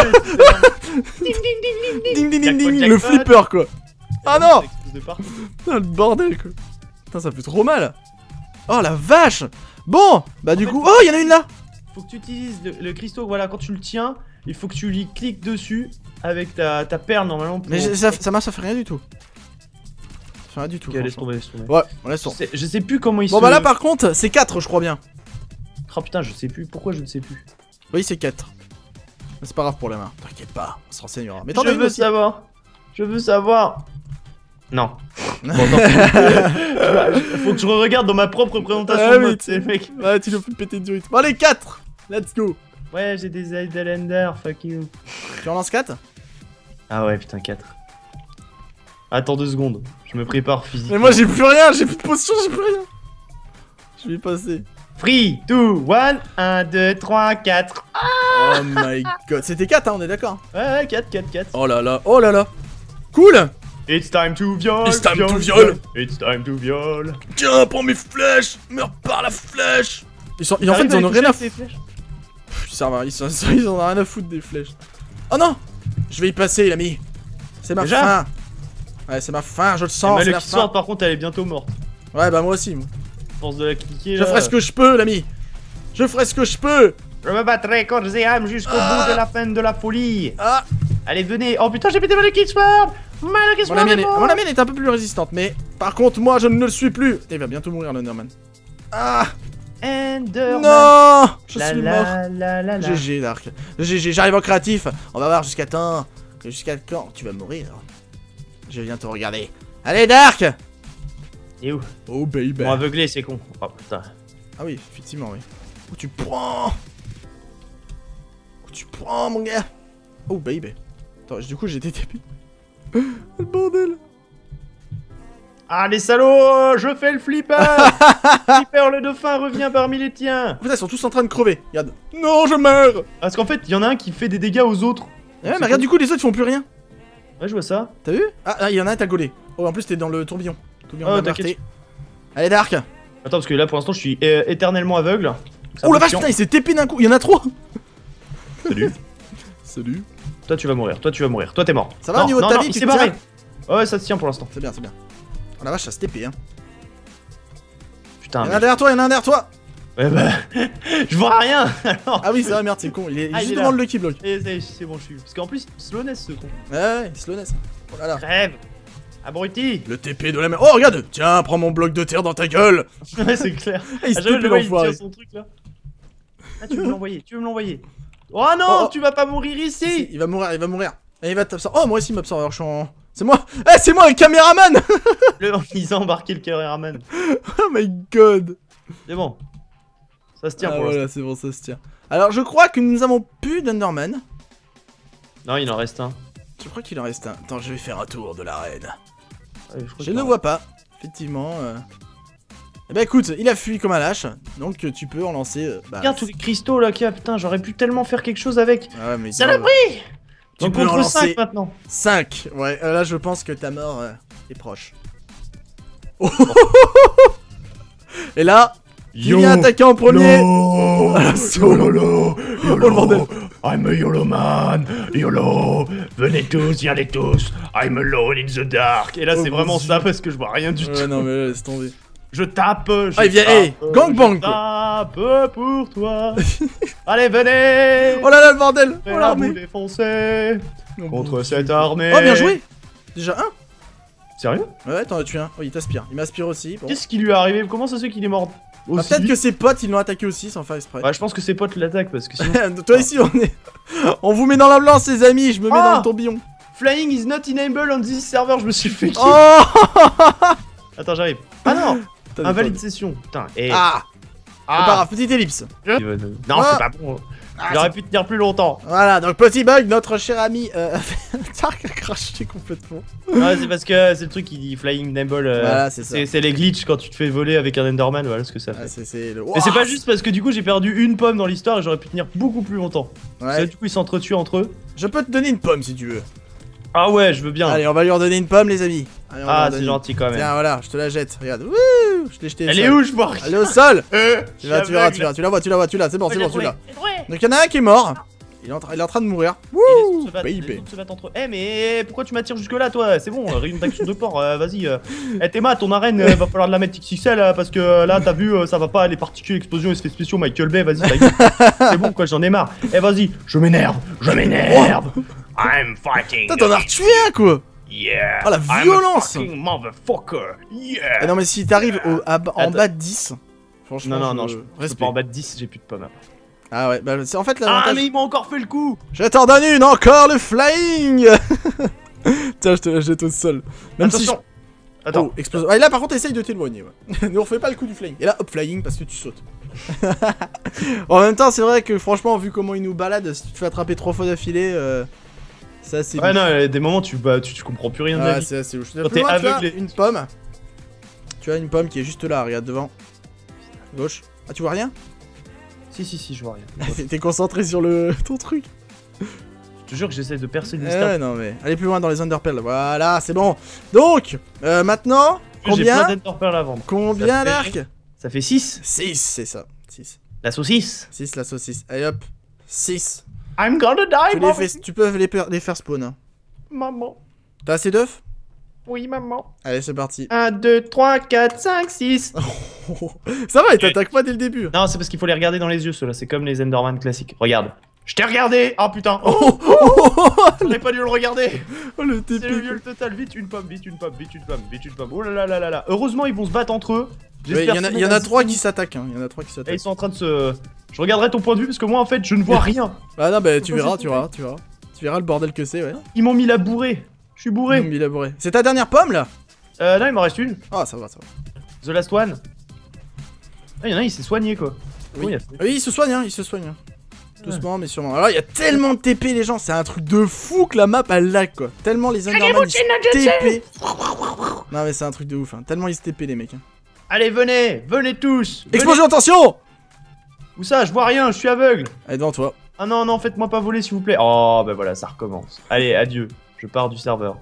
Ding ding ding, le flipper quoi. Ah non. Putain, le bordel quoi. Putain, ça fait trop mal. Oh la vache. Bon, bah du coup, oh, il y en a une là. Faut que tu utilises le cristaux, voilà, quand tu le tiens, il faut que tu lui cliques dessus avec ta perle normalement. Mais ça fait rien du tout. Ça fait rien du tout. Ok, laisse tomber. Ouais, on laisse tomber. Je sais plus comment il se... Bon bah là par contre, c'est 4 je crois bien. Oh putain, je sais plus, pourquoi je ne sais plus. Oui, c'est 4. C'est pas grave pour la main, t'inquiète pas, on se renseignera. Mais je veux savoir. Je veux savoir. Non. Bon, faut que je regarde dans ma propre présentation de mode, c'est mec. Ouais, tu dois plus péter du rythme. Bon, allez, 4. Let's go. Ouais, j'ai des ailes de l'Ender, fuck you. Tu en lances 4? Ah ouais, putain, 4. Attends 2 secondes, je me prépare physiquement. Mais moi j'ai plus rien, j'ai plus de potion, j'ai plus rien. Je vais y passer. 3, 2, 1, 1, 2, 3, 4. Oh my god, c'était 4 hein, on est d'accord. Ouais, 4. Oh là là, oh là là. Cool. It's time to viol. It's time to viol. It's time to viol. Tiens, prends mes flèches. Meurs par la flèche. En fait, ils en ont rien à foutre. Ils en ont rien à foutre des flèches. Oh non. Je vais y passer, l'ami. C'est ma fin. Ouais, c'est ma fin, je le sens. Le qui sort, par contre, elle est bientôt morte. Ouais, bah moi aussi. Force de la cliquer. Je ferai ce que je peux, l'ami. Je ferai ce que je peux. Je me battrai corps et âme jusqu'au bout de la fin de la folie. Allez, venez. Oh putain, j'ai pété ma Lucky Sword. Mon mienne est un peu plus résistante, mais par contre, moi, je ne le suis plus. Il va bientôt mourir, l'Enderman. Ah. Enderman. Non. Je suis mort. GG, Dark. GG, j'arrive en créatif. On va voir jusqu'à quand. Jusqu'à quand tu vas mourir. Je viens te regarder. Allez, Dark. Et où? Oh baby. Bon, aveuglé, c'est con. Oh putain. Ah oui, effectivement, oui. Où tu prends? Où tu prends, mon gars? Oh baby. Attends, du coup, j'ai été TP. Le bordel. Ah, les salauds, je fais le flipper. Flipper, le dauphin revient parmi les tiens. Putain, ils sont tous en train de crever. Regarde. Non, je meurs. Parce qu'en fait, il y en a un qui fait des dégâts aux autres. Ouais, mais regarde, du coup, les autres, ils font plus rien. Ouais, je vois ça. T'as vu? Ah, il y en a un, t'as gaulé. Oh, en plus, t'es dans le tourbillon. Oh, t'inquiète. Allez, Dark. Attends, parce que là, pour l'instant, je suis éternellement aveugle. Oh la vache, putain, il s'est TP d'un coup. Il y en a 3. Salut. Salut. Toi tu vas mourir, toi tu vas mourir, toi t'es mort. Ça va au niveau de ta vie, tu te tiens? Ouais, ça se tient pour l'instant. C'est bien, c'est bien. Oh la vache, ça se TP, hein. Putain. Y'en a derrière toi, y'en a un derrière toi. Ouais bah, je vois rien alors. Ah oui, c'est vrai, merde, c'est con, il est juste devant le Lucky Block. C'est bon, je suis. Parce qu'en plus, slowness ce con. Ouais, slowness. Oh là là. Crève. Abruti. Le TP de la mer. Oh, regarde. Tiens, prends mon bloc de terre dans ta gueule. Ouais, c'est clair. Il se Ah, je TP le vois, il l'enfoiré. tire son truc là. Ah, tu veux me l'envoyer, tu veux me l'envoyer. Oh non, tu vas pas mourir ici. Il va mourir, il va mourir. Et il va t'absorber. Oh, moi aussi, il m'absorbe. Alors, je suis en. C'est moi. Eh, c'est moi le caméraman. Ils ont embarqué le caméraman. Oh my god. C'est bon. Ça se tient Ah, pour voilà, c'est bon, ça se tient. Alors, je crois que nous avons plus d'Enderman. Non, il en reste un. Je crois qu'il en reste un. Attends, je vais faire un tour de l'arène. Ouais, Je ne le vois pas. Effectivement. Eh ben écoute, il a fui comme un lâche. Donc, tu peux en lancer. Regarde tous les cristaux là qu'il y a. Putain, j'aurais pu tellement faire quelque chose avec. Ah ouais, mais Ça l'a pris. Tu Donc peux en contre lancer 5 maintenant. 5. Ouais, là, je pense que ta mort est proche. Oh. Et là, tu viens attaquer en premier. YOLO, Oh le bordel. I'm a YOLO man, YOLO, venez tous, y allez tous, I'm alone in the dark. Et là, Oh, c'est mon vraiment Dieu. ça parce que je vois rien du tout. Ouais, non, mais laisse tomber. Je tape, je Ah, il vient, hey, gangbang. je tape pour toi. Allez, venez. Oh là là, le bordel. Oh Vous l'armée. défoncer Oh, contre bon. cette armée. Oh, bien joué. Déjà un. Sérieux? Ouais, t'en as tué un. Oh, il t'aspire. Il m'aspire aussi. Bon. Qu'est-ce qui lui est arrivé? Comment ça se fait qu'il est mort Bah, aussi peut-être vite que ses potes ils l'ont attaqué aussi sans faire exprès. Ouais, je pense que ses potes l'attaquent parce que sinon. Toi ici on est. On vous met dans la blanche les amis, je me mets Ah. dans le tourbillon. Flying is not enabled on this server, je me suis fait kill. Oh. Attends, j'arrive. Ah non! T'as des Invalide potes. session. Putain, et. Ah. C'est pas grave, petite ellipse. Non, Ah. c'est pas bon. Ah, J'aurais pu tenir plus longtemps. Voilà, donc petit bug, notre cher ami Tark a craché complètement. Ouais, c'est parce que c'est le truc qui dit Flying Enable. Voilà, c'est ça. C'est les glitches quand tu te fais voler avec un Enderman, voilà ce que ça fait. Ah, c'est le. Et c'est pas juste parce que du coup j'ai perdu une pomme dans l'histoire et j'aurais pu tenir beaucoup plus longtemps. Parce que Ouais. du coup ils s'entretuent entre eux. Je peux te donner une pomme si tu veux. Ah ouais, je veux bien. Allez, on va lui redonner une pomme, les amis. Allez, on va Ah, lui c'est redonner. gentil quand même. Tiens, voilà, je te la jette. Regarde. Wouh, je l'ai jeté. Elle est où, je vois rien. Elle est au sol. Je Tu la verras, tu la vois, tu la vois, c'est bon, c'est bon, celui-là. Donc il y en a un qui est mort. Il est en train de mourir. Les Wouh, autres se battent, les baby. autres se battent entre eux. Eh mais pourquoi tu m'attires jusque là toi? C'est bon, réunion d'action de port, vas-y. Eh Théma, ton arène, va falloir de la mettre XXL parce que là t'as vu, ça va pas, les particules, explosions, effets spéciaux, Michael Bay, vas-y, ça y est. C'est bon quoi, j'en ai marre. Eh vas-y, Je m'énerve, je m'énerve. I'm fighting. Putain, t'en as retué un quoi. Yeah. Oh la I'm a violence. fucking motherfucker. Yeah. Ah non mais si t'arrives en Attends. bas de 10, franchement, non, je peux respect. pas en bas de 10, j'ai plus de pommes après. Ah ouais, bah c'est en fait Ah l'avantage. mais ils m'ont encore fait le coup. Je t'en donne une, encore le flying. Tiens, je te la jette au sol. Même Attention. si Attends. Oh, explosion. Ah, et là par contre essaye de t'éloigner, ouais. Ne refais pas le coup du flying. Et là, hop, flying parce que tu sautes. En même temps, c'est vrai que franchement, vu comment il nous balade, si tu te fais attraper 3 fois d'affilée, ça c'est... Ouais non, il y a des moments tu comprends plus rien de la Ah, vie. c'est assez louche. Quand Plus t'es loin, tu as aveugle et- une pomme. Tu as une pomme qui est juste là, regarde devant. Gauche. Ah, tu vois rien? Si, je vois rien. T'es concentré sur ton truc. Je te jure que j'essaie de percer le mystère. Non mais, allez plus loin dans les underpells. Voilà, c'est bon. Donc, maintenant, J'ai combien? plein d'enderpearls à vendre. Combien Ça fait- l'arc? Ça fait 6. 6, c'est ça. 6. La saucisse. 6 la saucisse. Allez hop. 6. I'm gonna die, Tu peux les faire spawn. Hein. maman. T'as assez d'œufs? Oui, maman. Allez, c'est parti. 1, 2, 3, 4, 5, 6. Ça va, il t'attaque pas dès le début. Non, c'est parce qu'il faut les regarder dans les yeux, ceux-là. C'est comme les Enderman classiques. Regarde. Je t'ai regardé. Oh putain. Oh, J'aurais pas dû le regarder. oh, le C'est le TP. viol total. Vite une pomme, vite une pomme, vite une pomme, vite une pomme. Oh là là là là là. Heureusement, ils vont se battre entre eux. Il y en a 3 qui s'attaquent. Hein. Il y en a 3 qui Et s'attaquent. ils sont en train de se. Je regarderai ton point de vue parce que moi en fait je ne vois rien. Ah non, bah tu Pourquoi verras, j'ai tu verras, tu verras. Tu verras le bordel que c'est, ouais. Ils m'ont mis la bourrée. Je suis bourré. Il a bourré. C'est ta dernière pomme là? Non, il m'en reste une. Ah, ça va, ça va. The last one. Ah, il y en a, il s'est soigné quoi. Oui. Oh, il y a- Oui, il se soigne, hein, il se soigne. Doucement, mais sûrement. Alors, il y a tellement de TP, les gens, c'est un truc de fou que la map elle lag quoi. Tellement les Enderman ils se TP. Non, mais c'est un truc de ouf, hein. Tellement ils se TP, les mecs. Hein. Allez, venez, venez tous. Venez. Explosion, attention! Où ça? Je vois rien, je suis aveugle. Allez, devant toi. Ah non, non, faites-moi pas voler s'il vous plaît. Oh, bah voilà, ça recommence. Allez, adieu. Je pars du serveur.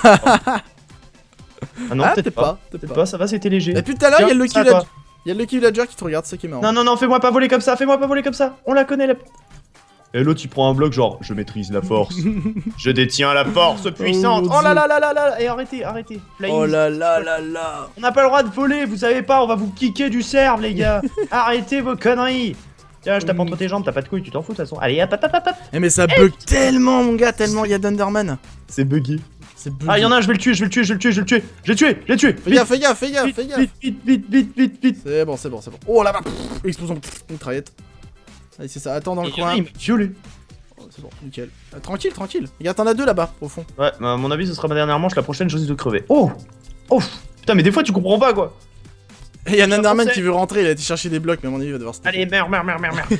Ah non, peut-être pas. Peut-être pas, ça va, c'était léger. Et puis tout à l'heure, il y a le Lucky Tiens, Villager. toi. Il y a le Lucky Villager qui te regarde, c'est ça qui est marrant. Non, non, non, fais-moi pas voler comme ça, fais-moi pas voler comme ça. On la connaît la. Et l'autre, il prend un bloc genre, je maîtrise la force. Je détiens la force puissante. Oh là là là là là. Et arrêtez, arrêtez. Flying. Oh là là là là. On n'a pas le droit de voler, vous savez pas, on va vous kicker du serve, les gars. Arrêtez vos conneries. Tiens, je tape entre tes jambes, t'as pas de couilles, tu t'en fous de toute façon. Allez, hop, hop, hop, hop. Eh mais ça bug tellement, mon gars, tellement il y a d'Underman. C'est bugué. C'est bugué. Ah, y'en a un, je vais le tuer, je vais le tuer, je vais le tuer, je vais le tuer. Je vais le tuer. Fais gaffe, fais gaffe, fais gaffe, fais gaffe. Vite. C'est bon, c'est bon, c'est bon. Oh là-bas. Explosion. Mitraillette. Allez, c'est ça, attends dans le coin. Il m'a violé. Oh, c'est bon, nickel. Tranquille, tranquille. Regarde, t'en as deux là-bas, au fond. Ouais, à mon avis, ce sera ma dernière manche, la prochaine, je risque de crever. Oh. Putain, mais des fois, tu comprends pas, quoi. Et y'a un Enderman qui veut rentrer, il a été chercher des blocs, mais à mon avis il va devoir se... Allez, meurs. Meurs.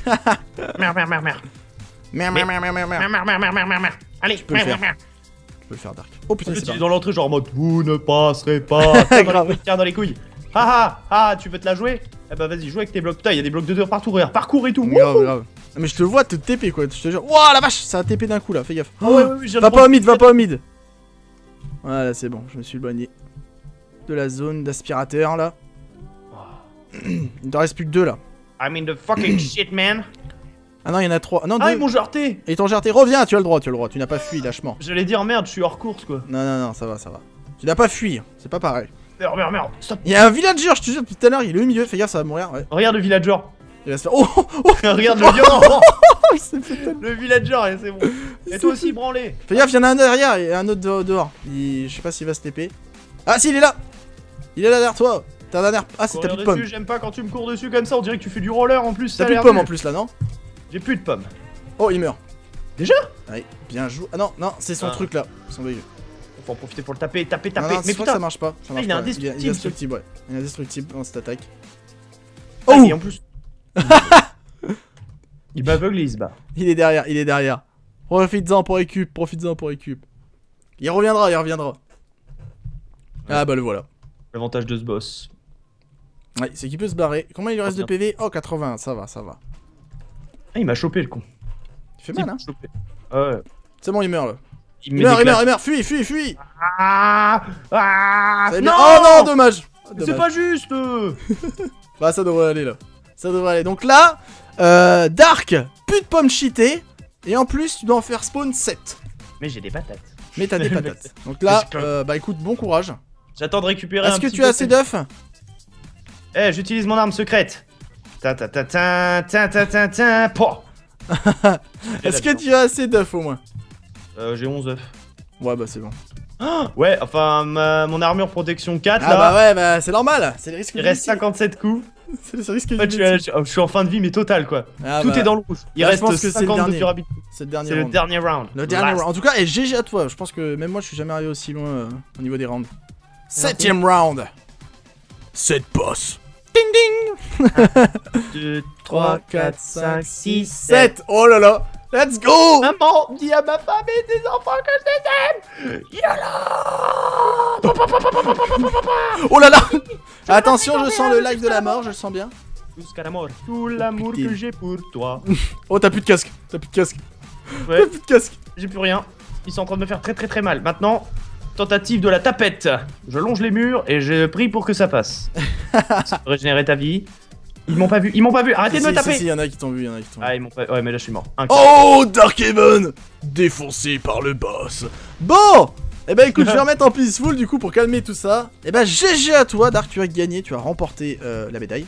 Allez, Tu peux le faire, Dark. Oh putain, c'est tu es dans l'entrée, genre en mode vous ne passerez pas. Tiens, dans les couilles. Ah, tu veux te la jouer? Eh bah vas-y, joue avec tes blocs. Putain, il y a des blocs de dehors partout, regarde, parcours et tout. Grave. Mais je te vois te TP quoi, je te jure. Wouah la vache, ça a TP d'un coup là, fais gaffe. Ouais, va pas au mid. Voilà, c'est bon, je me suis éloigné de la zone d'aspirateur là. Il t'en reste plus que deux là. I'm in the fucking shit, man. Ah non, il y en a trois. Non, Ah, deux. ils m'ont jarté. Et ils t'ont jarté. Reviens, tu as le droit, tu n'as pas fui, lâchement. J'allais dire merde, je suis hors course quoi. Non, ça va. Tu n'as pas fui, c'est pas pareil. Merde, stop. Il y a un villager, je te jure, depuis tout à l'heure, il est au milieu, fais gaffe, ça va mourir, ouais. Regarde le villager. Il va se faire. Oh Regarde le violent. il s'est fait tellement. Le villager, c'est bon. Et toi aussi, branlé. Fais gaffe, il y en a un derrière et un autre dehors. Je sais pas s'il va se TP. Ah, si, il est là. Il est là derrière toi. T'as un dernier. Ah, c'est t'as plus de pommes. J'aime pas quand tu me cours dessus comme ça, on dirait que tu fais du roller en plus. T'as plus de pommes en plus là, non? J'ai plus de pommes. Oh, il meurt. Déjà? Ouais, bien joué. Ah non, c'est son truc là. Son deuil. Faut en profiter pour le taper. Non, mais putain, ça marche pas. Il est indestructible. Il est indestructible, ouais. Il est indestructible dans cette attaque. Oh! Et en plus. Il m'aveugle et il se bat. Il est derrière. Profites-en pour récup. Il reviendra. Ah bah le voilà. L'avantage de ce boss. Ouais, c'est qu'il peut se barrer. Combien il lui reste de PV? Oh, 80, ça va. Ah, il m'a chopé le con. Il fait mal, hein? Ouais. C'est bon, il meurt là. Il meurt, fuis! Non! Oh non, dommage! C'est pas juste! Bah, ça devrait aller là. Donc là, Dark, plus de pommes cheatées. Et en plus, tu dois en faire spawn 7. Mais j'ai des patates. Mais t'as des patates. Donc là, bah écoute, bon courage. J'attends de récupérer un petit peu. Est-ce que tu as assez d'œufs? Eh, j'utilise mon arme secrète. Est-ce que tu as assez d'œufs au moins? J'ai 11 œufs. Ouais, bah c'est bon. Ouais, enfin, mon armure protection 4 là. Ah bah ouais, bah c'est normal. C'est le risque. Il reste 57 coups. C'est le risque. Je suis en fin de vie, mais total quoi. Tout est dans le rouge. Il reste 50 de durabilité. C'est le dernier round. Le dernier round. Le dernier round. En tout cas, et GG à toi. Je pense que même moi, je suis jamais arrivé aussi loin au niveau des rounds. 7ème round. 7 boss. Ding ding. 2, 3, 4, 5, 6, 7. Oh là là. Let's go. Maman, dis à ma femme et tes enfants que je les aime. YOLO. Oh là là. Attention, je sens le lac de la mort, je le sens bien. Tout l'amour que j'ai pour toi. Oh, t'as plus de casque. Ouais. T'as plus de casque. J'ai plus rien. Ils sont en train de me faire très mal. Maintenant, tentative de la tapette. Je longe les murs et je prie pour que ça passe. Ça peut régénérer ta vie. Ils m'ont pas vu. Arrêtez de me taper. Si, y'en a qui t'ont vu, Ah, ils m'ont pas. Ouais, mais là je suis mort. Oh, Darkhaven défoncé par le boss. Bon. Eh ben écoute, je vais remettre en peaceful du coup pour calmer tout ça. Eh ben GG à toi, Dark, tu as gagné, tu as remporté la médaille.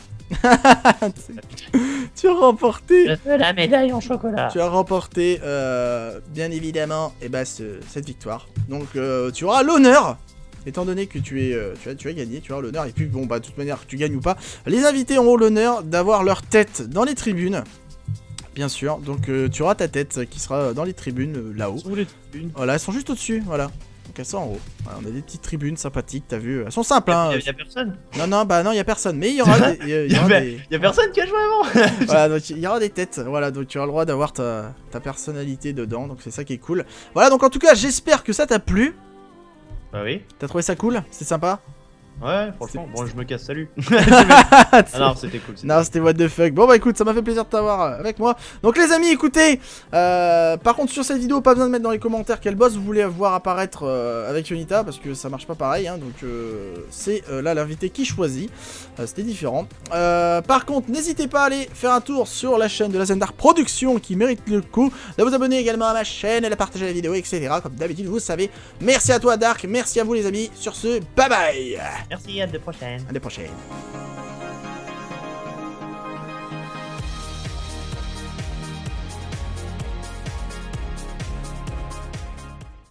Tu as remporté la médaille en chocolat. Tu as remporté bien évidemment cette victoire. Donc tu auras l'honneur, étant donné que tu as gagné, tu auras l'honneur. Et puis bon bah de toute manière que tu gagnes ou pas, les invités auront l'honneur d'avoir leur tête dans les tribunes. Bien sûr, donc tu auras ta tête qui sera dans les tribunes là-haut. Voilà, elles sont juste au-dessus, voilà. Donc elles sont en haut. Voilà, on a des petites tribunes sympathiques, t'as vu. Elles sont simples, hein. Y'a personne. Non, bah non, y'a personne. Mais il y aura des. Y'a personne qui a joué avant. Voilà, donc il y aura des têtes. Voilà, donc tu auras le droit d'avoir ta personnalité dedans. Donc c'est ça qui est cool. Voilà, donc en tout cas, j'espère que ça t'a plu. Bah oui. T'as trouvé ça cool? C'est sympa? Ouais, franchement, bon, je me casse, salut. Ah non, c'était cool. Non, c'était what the fuck. Bon, bah écoute, ça m'a fait plaisir de t'avoir avec moi. Donc, les amis, écoutez, par contre, sur cette vidéo, pas besoin de mettre dans les commentaires quel boss vous voulez voir apparaître avec Yonita, parce que ça marche pas pareil, hein, donc c'est là l'invité qui choisit. C'était différent. Par contre, n'hésitez pas à aller faire un tour sur la chaîne de la Zendar Production qui mérite le coup, de vous abonner également à ma chaîne, et de partager la vidéo, etc. Comme d'habitude, vous savez. Merci à toi, Dark. Merci à vous, les amis. Sur ce, bye bye. Merci, à la prochaine. À la prochaine.